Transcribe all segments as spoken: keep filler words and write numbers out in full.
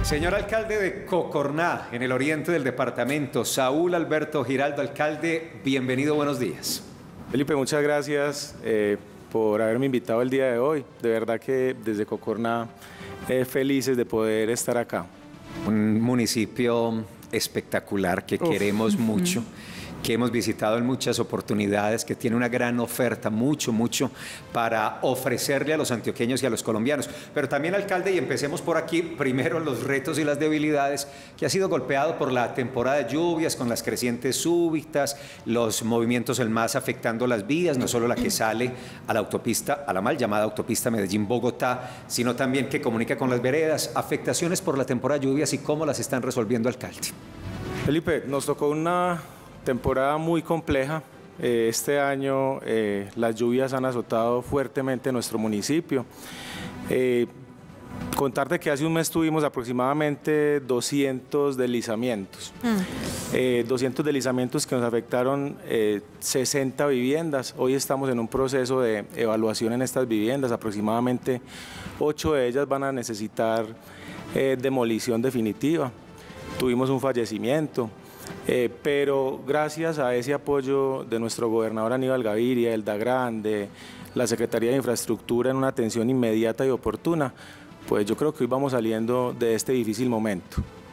Señor alcalde de Cocorná, en el oriente del departamento, Saúl Alberto Giraldo, alcalde, bienvenido, buenos días. Felipe, muchas gracias eh, por haberme invitado el día de hoy. De verdad que desde Cocorná eh, felices de poder estar acá. Un municipio espectacular que Uf. queremos mucho, que hemos visitado en muchas oportunidades, que tiene una gran oferta, mucho, mucho para ofrecerle a los antioqueños y a los colombianos. Pero también, alcalde, y empecemos por aquí, primero los retos y las debilidades, que ha sido golpeado por la temporada de lluvias, con las crecientes súbitas, los movimientos en masa afectando las vías, no solo la que sale a la autopista, a la mal llamada autopista Medellín-Bogotá, sino también que comunica con las veredas, afectaciones por la temporada de lluvias y cómo las están resolviendo, alcalde. Felipe, nos tocó una temporada muy compleja. Eh, este año eh, las lluvias han azotado fuertemente nuestro municipio. Eh, contarte que hace un mes tuvimos aproximadamente doscientos deslizamientos. Mm. Eh, doscientos deslizamientos que nos afectaron eh, sesenta viviendas. Hoy estamos en un proceso de evaluación en estas viviendas. Aproximadamente ocho de ellas van a necesitar eh, demolición definitiva. Tuvimos un fallecimiento. Eh, pero gracias a ese apoyo de nuestro gobernador Aníbal Gaviria, el DAGRAN, de la Secretaría de Infraestructura en una atención inmediata y oportuna, pues yo creo que hoy vamos saliendo de este difícil momento.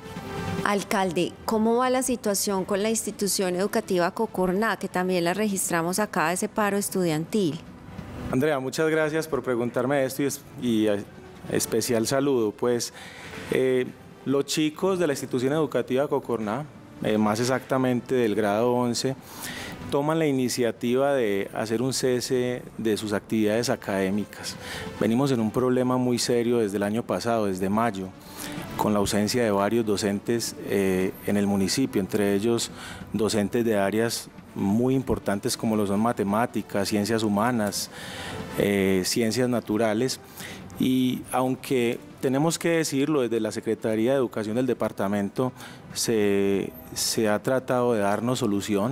Alcalde, ¿cómo va la situación con la institución educativa Cocorná, que también la registramos acá, ese paro estudiantil? Andrea, muchas gracias por preguntarme esto y, y especial saludo. Pues eh, los chicos de la institución educativa Cocorná, Eh, más exactamente del grado once, toman la iniciativa de hacer un cese de sus actividades académicas. Venimos en un problema muy serio desde el año pasado, desde mayo, con la ausencia de varios docentes eh, en el municipio, entre ellos docentes de áreas muy importantes como lo son matemáticas, ciencias humanas, eh, ciencias naturales. Y aunque tenemos que decirlo, desde la Secretaría de Educación del departamento se, se ha tratado de darnos solución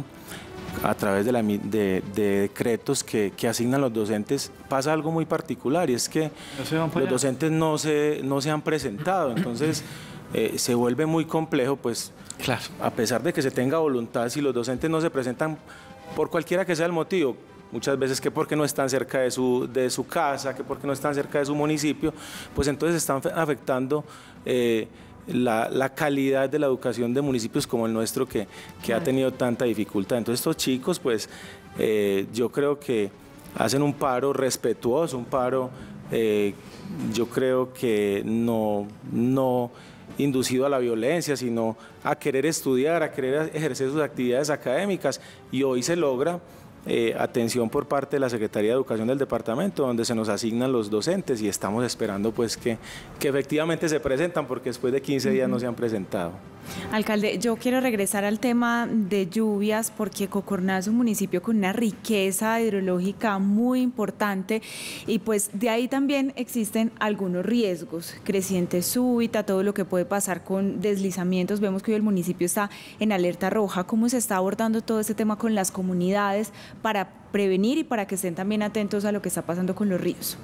a través de, la, de, de decretos que, que asignan los docentes. Pasa algo muy particular y es que los docentes no se, no se han presentado, entonces eh, se vuelve muy complejo, pues claro, a pesar de que se tenga voluntad, si los docentes no se presentan por cualquiera que sea el motivo, muchas veces que porque no están cerca de su, de su casa, que porque no están cerca de su municipio, pues entonces están afectando eh, la, la calidad de la educación de municipios como el nuestro que, que ha tenido tanta dificultad. Entonces estos chicos, pues eh, yo creo que hacen un paro respetuoso, un paro eh, yo creo que no, no inducido a la violencia, sino a querer estudiar, a querer ejercer sus actividades académicas, y hoy se logra Eh, atención por parte de la Secretaría de Educación del departamento, donde se nos asignan los docentes y estamos esperando pues que, que efectivamente se presentan, porque después de quince días no se han presentado. Alcalde, yo quiero regresar al tema de lluvias, porque Cocorná es un municipio con una riqueza hidrológica muy importante y pues de ahí también existen algunos riesgos, creciente súbita, todo lo que puede pasar con deslizamientos. Vemos que hoy el municipio está en alerta roja. ¿Cómo se está abordando todo este tema con las comunidades para prevenir y para que estén también atentos a lo que está pasando con los ríos?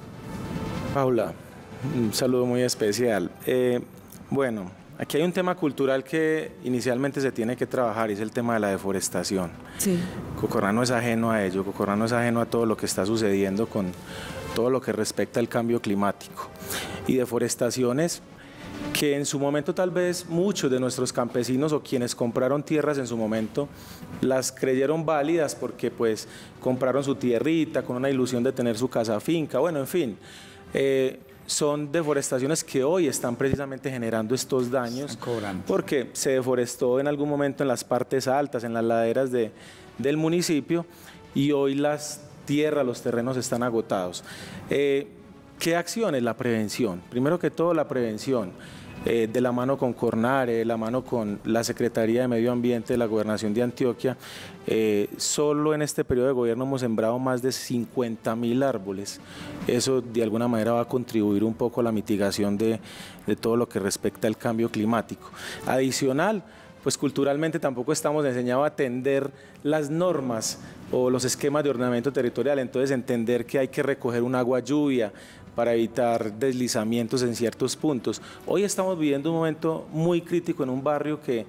Paula, un saludo muy especial. Eh, bueno, aquí hay un tema cultural que inicialmente se tiene que trabajar y es el tema de la deforestación. Sí. Cocorná no es ajeno a ello, Cocorná no es ajeno a todo lo que está sucediendo con todo lo que respecta al cambio climático. Y deforestaciones que en su momento tal vez muchos de nuestros campesinos o quienes compraron tierras en su momento las creyeron válidas porque pues compraron su tierrita con una ilusión de tener su casa finca, bueno, en fin. Eh, son deforestaciones que hoy están precisamente generando estos daños porque se deforestó en algún momento en las partes altas, en las laderas de, del municipio, y hoy las tierras, los terrenos están agotados. Eh, ¿Qué acciones? La prevención. Primero que todo, la prevención. Eh, de la mano con Cornare, de la mano con la Secretaría de Medio Ambiente de la Gobernación de Antioquia, eh, solo en este periodo de gobierno hemos sembrado más de cincuenta mil árboles. Eso de alguna manera va a contribuir un poco a la mitigación de, de todo lo que respecta al cambio climático. Adicional, pues culturalmente tampoco estamos enseñados a atender las normas o los esquemas de ordenamiento territorial, entonces entender que hay que recoger un agua lluvia, para evitar deslizamientos en ciertos puntos. Hoy estamos viviendo un momento muy crítico en un barrio que,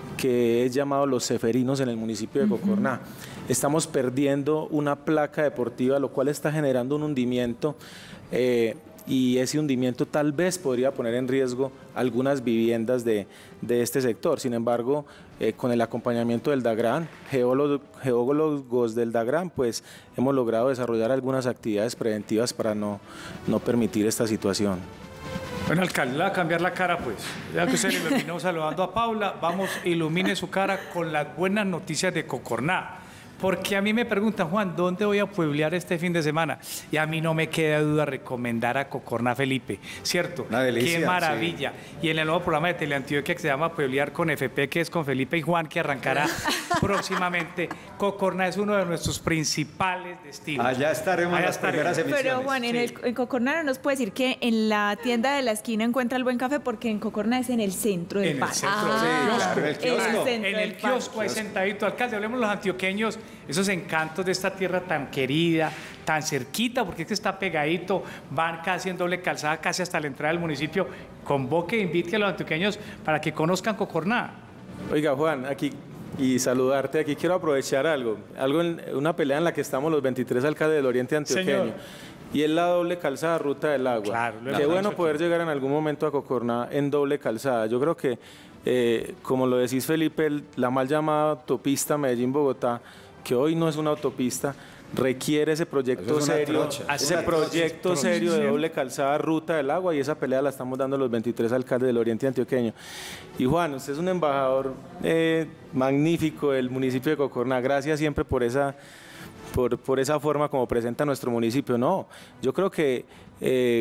que es llamado Los Ceferinos en el municipio de Cocorná. Uh-huh. Estamos perdiendo una placa deportiva, lo cual está generando un hundimiento eh, y ese hundimiento tal vez podría poner en riesgo algunas viviendas de, de este sector. Sin embargo, eh, con el acompañamiento del DAGRAN, geólogos, geólogos del DAGRAN, pues hemos logrado desarrollar algunas actividades preventivas para no, no permitir esta situación. Bueno, alcalde, le va a cambiar la cara, pues. Ya que usted le iluminó saludando a Paula, vamos, ilumine su cara con las buenas noticias de Cocorná. Porque a mí me preguntan, Juan, ¿dónde voy a pueblear este fin de semana? Y a mí no me queda duda recomendar a Cocorná Felipe, ¿cierto? Una delicia. Qué maravilla. Sí. Y en el nuevo programa de Teleantioquia que se llama Pueblear con F P, que es con Felipe y Juan, que arrancará próximamente, Cocorná es uno de nuestros principales destinos. Allá estaremos en las estaremos. primeras emisiones. Pero Juan, en, el, en Cocorná no nos puede decir que en la tienda de la esquina encuentra el buen café, porque en Cocorná es en el centro del parque. En el centro, ah, sí, claro, en el kiosco. En el, en el kiosco, ahí sentadito. Alcalde, hablemos los antioqueños, esos encantos de esta tierra tan querida, tan cerquita, porque es que está pegadito, van casi en doble calzada, casi hasta la entrada del municipio. Convoque e invite a los antioqueños para que conozcan Cocorná. Oiga, Juan, aquí y saludarte, aquí quiero aprovechar algo, algo en una pelea en la que estamos los veintitrés alcaldes del Oriente Antioqueño. Señor. Y es la doble calzada Ruta del Agua. Claro, qué bueno poder aquí. llegar en algún momento a Cocorná en doble calzada. Yo creo que, eh, como lo decís Felipe, la mal llamada autopista Medellín-Bogotá, que hoy no es una autopista, requiere ese proyecto serio, ese proyecto serio de doble calzada Ruta del Agua, y esa pelea la estamos dando los veintitrés alcaldes del Oriente Antioqueño. Y Juan, usted es un embajador eh, magnífico del municipio de Cocorná. Gracias siempre por esa, por, por esa forma como presenta nuestro municipio. No, yo creo que eh,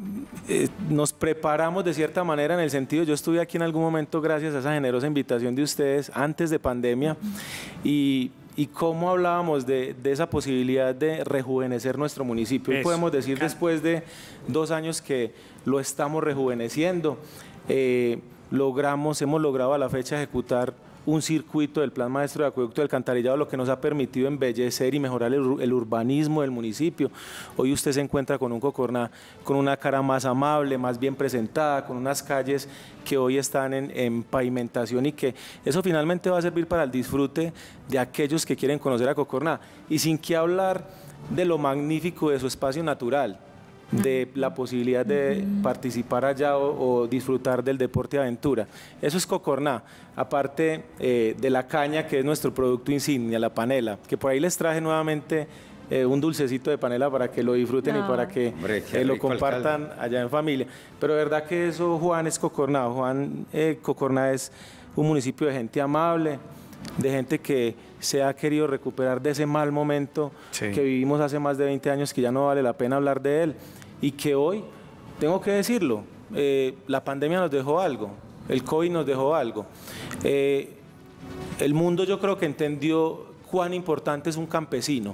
eh, nos preparamos de cierta manera en el sentido, yo estuve aquí en algún momento gracias a esa generosa invitación de ustedes antes de pandemia, y y cómo hablábamos de, de esa posibilidad de rejuvenecer nuestro municipio. Hoy podemos decir después de dos años que lo estamos rejuveneciendo. Eh, logramos, hemos logrado a la fecha ejecutar un circuito del Plan Maestro de Acueducto y Alcantarillado, lo que nos ha permitido embellecer y mejorar el, el urbanismo del municipio. Hoy usted se encuentra con un Cocorná con una cara más amable, más bien presentada, con unas calles que hoy están en, en pavimentación, y que eso finalmente va a servir para el disfrute de aquellos que quieren conocer a Cocorná. Y sin que hablar de lo magnífico de su espacio natural, de la posibilidad de participar allá o, o disfrutar del deporte de aventura. Eso es Cocorná, aparte eh, de la caña, que es nuestro producto insignia, la panela, que por ahí les traje nuevamente eh, un dulcecito de panela para que lo disfruten no. y para que Hombre, eh, lo compartan alcalde. allá en familia. Pero de verdad que eso, Juan, es Cocorná. Juan, eh, Cocorná es un municipio de gente amable, de gente que se ha querido recuperar de ese mal momento sí. que vivimos hace más de veinte años, que ya no vale la pena hablar de él, y que hoy, tengo que decirlo, eh, la pandemia nos dejó algo, el COVID nos dejó algo. Eh, el mundo, yo creo que entendió cuán importante es un campesino,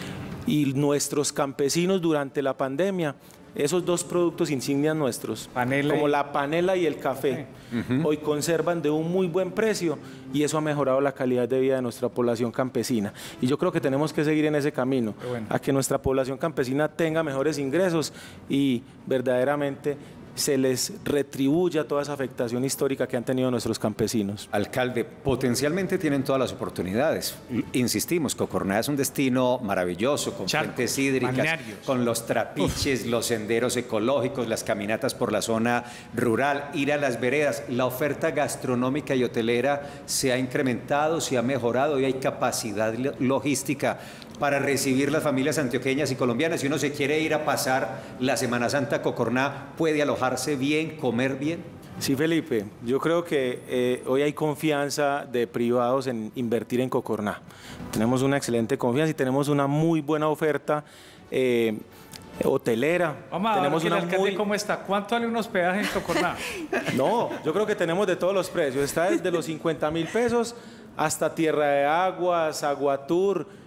y nuestros campesinos durante la pandemia, esos dos productos insignias nuestros, panela como y... la panela y el café, uh-huh. hoy conservan de un muy buen precio, y eso ha mejorado la calidad de vida de nuestra población campesina. Y yo creo que tenemos que seguir en ese camino, bueno. a que nuestra población campesina tenga mejores ingresos y verdaderamente se les retribuya toda esa afectación histórica que han tenido nuestros campesinos. Alcalde, potencialmente tienen todas las oportunidades. Insistimos, Cocorná es un destino maravilloso, con Charcos, fuentes hídricas, balnearios. Con los trapiches, Uf. los senderos ecológicos, las caminatas por la zona rural, ir a las veredas. La oferta gastronómica y hotelera se ha incrementado, se ha mejorado, y hay capacidad logística para recibir las familias antioqueñas y colombianas. Si uno se quiere ir a pasar la Semana Santa a Cocorná, ¿puede alojarse bien, comer bien? Sí, Felipe, yo creo que eh, hoy hay confianza de privados en invertir en Cocorná. Tenemos una excelente confianza y tenemos una muy buena oferta eh, hotelera. Vamos a tenemos ver una el alcalde muy... cómo está. ¿Cuánto vale un hospedaje en Cocorná? No, yo creo que tenemos de todos los precios. Está desde los cincuenta mil pesos hasta Tierra de Aguas, Aguatur,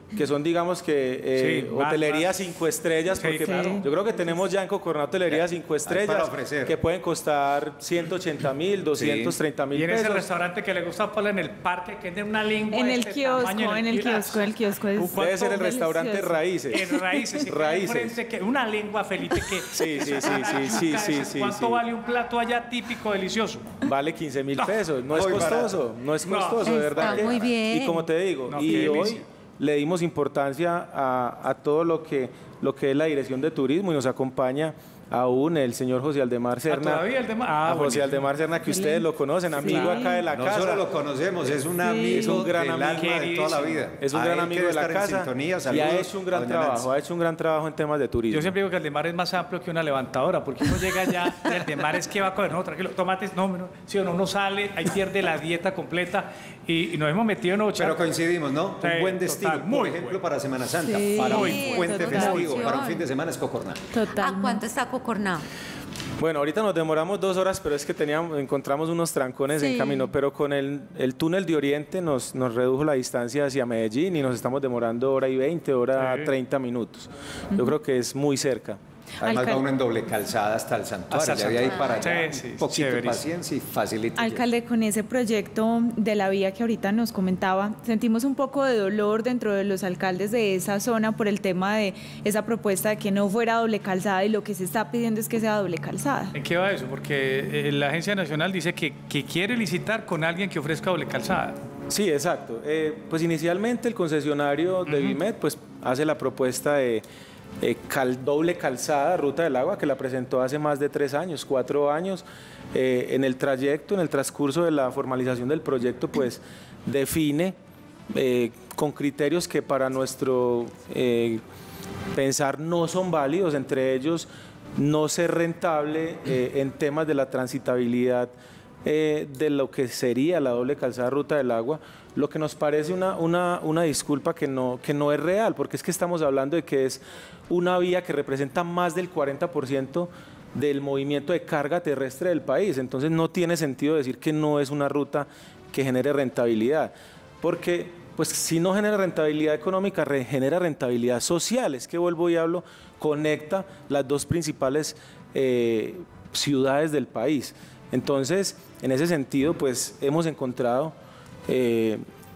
que son, digamos que, eh, Sí, más, hotelería más. cinco estrellas, Sí, porque claro. yo creo que tenemos ya en Cocorná hotelería cinco estrellas para ofrecer. que pueden costar ciento ochenta mil, doscientos treinta mil Y en ese pesos. restaurante que le gusta a Paula en el parque, que tiene una lengua En de el este kiosco, tamaño, en el kiosco, el kiosco es- ¿Cuánto? Debe ser el restaurante delicioso. Raíces. En raíces, se queda Raíces. enfrente, que una lengua, Felipe, que Sí, sí, sí, sí, sí, sí, sí, ¿cuánto sí. vale un plato allá típico, delicioso? Vale quince mil pesos, no es Muy costoso, no es No. costoso, de verdad. Está que- muy bien. Y como te digo, No, y qué hoy delicia. le dimos importancia a, a todo lo que, lo que es la Dirección de Turismo y nos acompaña aún el señor José Aldemar Serna. todavía el tema- ah, a José buenísimo. Aldemar Serna, que ustedes lo conocen, amigo Claro. acá de la No casa. solo lo conocemos, es un amigo Es un gran del amigo. alma de toda la vida. Es un A gran él amigo que de la debe estar en casa sintonía, y ha saludos hecho un a gran doña trabajo, Nancy. ha hecho un gran trabajo en temas de turismo. Yo siempre digo que el de mar es más amplio que una levantadora, porque uno llega allá, y el de mar es que va a comer, no, tranquilo, tomates, no, no, si uno no sale, ahí pierde la dieta completa y, y nos hemos metido en ocho. Pero coincidimos, ¿no? Sí, Un buen destino, total, por muy ejemplo, bueno. para Semana Santa, Sí, para un Sí, puente total. festivo, para un fin de semana es Cocorná. Total. ¿A cuánto está Cocorná? Bueno, ahorita nos demoramos dos horas, pero es que teníamos, encontramos unos trancones en Sí. camino, pero con el, el túnel de Oriente nos, nos redujo la distancia hacia Medellín y nos estamos demorando hora y veinte, hora Sí. treinta minutos. Yo creo que es muy cerca. Además Alcal- va uno en doble calzada hasta el santuario, Hasta el de ahí santuario. para allá, Sí, sí, un poquito de chéverísimo. paciencia y facilito. Alcalde, con ese proyecto de la vía que ahorita nos comentaba, sentimos un poco de dolor dentro de los alcaldes de esa zona por el tema de esa propuesta de que no fuera doble calzada y lo que se está pidiendo es que sea doble calzada. ¿En qué va eso? Porque eh, la Agencia Nacional dice que, que quiere licitar con alguien que ofrezca doble calzada. Sí, exacto. Eh, pues inicialmente el concesionario de Vimet pues, hace la propuesta de eh, cal- doble calzada, Ruta del Agua, que la presentó hace más de tres años, cuatro años. Eh, en el trayecto, en el transcurso de la formalización del proyecto, pues define eh, con criterios que para nuestro eh, pensar no son válidos, entre ellos no ser rentable eh, en temas de la transitabilidad eh, de lo que sería la doble calzada Ruta del Agua, lo que nos parece una, una, una disculpa que no, que no es real, porque es que estamos hablando de que es una vía que representa más del cuarenta por ciento del movimiento de carga terrestre del país, entonces no tiene sentido decir que no es una ruta que genere rentabilidad, porque pues si no genera rentabilidad económica, re- genera rentabilidad social, es que vuelvo y hablo, conecta las dos principales eh, ciudades del país. Entonces, en ese sentido, pues hemos encontrado, eh,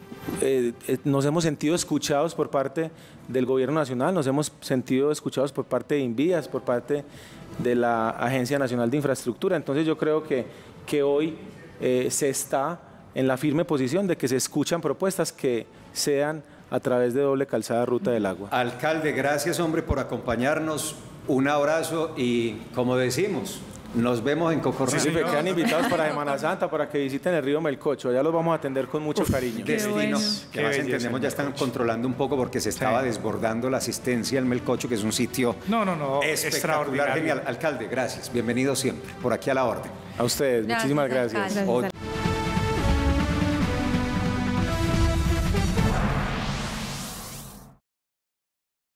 eh, eh, nos hemos sentido escuchados por parte del gobierno nacional, nos hemos sentido escuchados por parte de Invías, por parte de la Agencia Nacional de Infraestructura. Entonces yo creo que, que hoy eh, se está en la firme posición de que se escuchan propuestas que sean a través de doble calzada Ruta del Agua. Alcalde, gracias hombre por acompañarnos, un abrazo y como decimos, nos vemos en Cocorná. Sí, sí, me quedan invitados para Semana Santa para que visiten el río Melcocho, allá los vamos a atender con mucho cariño. Destino, bueno. que Qué además belleza entendemos ya el están Melcocho. controlando un poco porque se estaba Sí. desbordando la asistencia al Melcocho, que es un sitio No, no, no, espectacular, extraordinario. genial. Alcalde, gracias, bienvenido siempre, por aquí a la orden. A ustedes, muchísimas gracias. alcalde. O- Gracias.